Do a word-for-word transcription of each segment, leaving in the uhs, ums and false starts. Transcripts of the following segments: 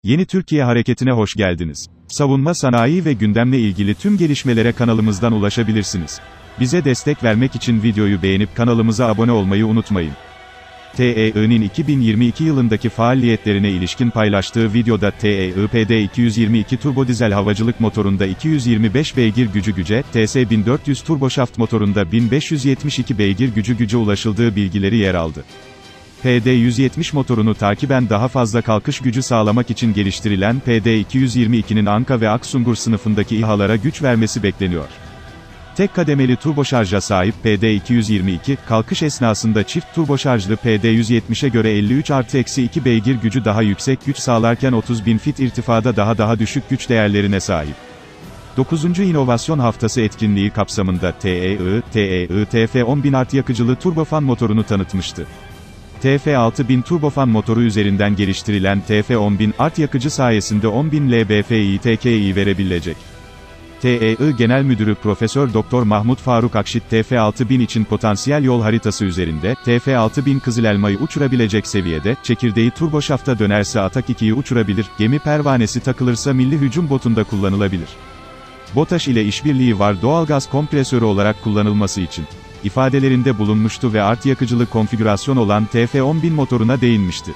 Yeni Türkiye Hareketi'ne hoş geldiniz. Savunma sanayi ve gündemle ilgili tüm gelişmelere kanalımızdan ulaşabilirsiniz. Bize destek vermek için videoyu beğenip kanalımıza abone olmayı unutmayın. T E I'nin iki bin yirmi iki yılındaki faaliyetlerine ilişkin paylaştığı videoda T E I P D iki yüz yirmi iki turbodizel havacılık motorunda iki yüz yirmi beş beygir gücü güce, T S bin dört yüz turboşaft motorunda bin beş yüz yetmiş iki beygir gücü güce ulaşıldığı bilgileri yer aldı. P D yüz yetmiş motorunu takiben daha fazla kalkış gücü sağlamak için geliştirilen P D iki yüz yirmi ikinin Anka ve Aksungur sınıfındaki İHA'lara güç vermesi bekleniyor. Tek kademeli turboşarja sahip P D iki yüz yirmi iki, kalkış esnasında çift turboşarjlı P D yüz yetmişe göre elli üç artı eksi iki beygir gücü daha yüksek güç sağlarken otuz bin fit irtifada daha daha düşük güç değerlerine sahip. dokuzuncu İnovasyon Haftası etkinliği kapsamında T E I, T E I T F on bin art yakıcılı turbofan motorunu tanıtmıştı. T F altı bin turbofan motoru üzerinden geliştirilen T F on bin art yakıcı sayesinde on bin L B F İ T K İ verebilecek. T E I Genel Müdürü Profesör Doktor Mahmut Faruk Akşit T F altı bin için potansiyel yol haritası üzerinde, T F altı bin Kızılelma'yı uçurabilecek seviyede, çekirdeği turboşafta dönerse Atak ikiyi uçurabilir, gemi pervanesi takılırsa milli hücum botunda kullanılabilir. BOTAŞ ile işbirliği var doğalgaz kompresörü olarak kullanılması için ifadelerinde bulunmuştu ve art yakıcılı konfigürasyon olan T F on bin motoruna değinmişti.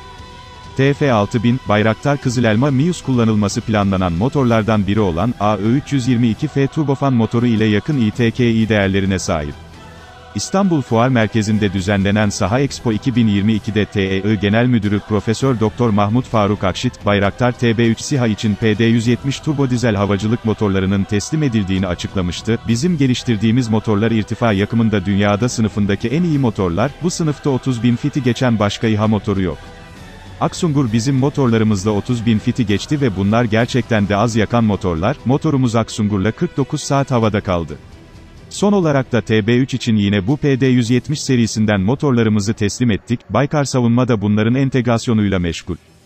T F altı bin, Bayraktar Kızılelma MİUS kullanılması planlanan motorlardan biri olan A Ö üç yüz yirmi iki F turbofan motoru ile yakın İ T K İ değerlerine sahip. İstanbul Fuar Merkezi'nde düzenlenen Saha Expo iki bin yirmi iki'de T E I Genel Müdürü Profesör Doktor Mahmut Faruk Akşit, Bayraktar T B üç SİHA için P D yüz yetmiş turbodizel havacılık motorlarının teslim edildiğini açıklamıştı. Bizim geliştirdiğimiz motorlar irtifa yakımında dünyada sınıfındaki en iyi motorlar, bu sınıfta otuz bin fiti geçen başka İHA motoru yok. Aksungur bizim motorlarımızla otuz bin fiti geçti ve bunlar gerçekten de az yakan motorlar, motorumuz Aksungur'la kırk dokuz saat havada kaldı. Son olarak da T B üç için yine bu P D yüz yetmiş serisinden motorlarımızı teslim ettik, Baykar Savunma da bunların entegrasyonuyla meşgul.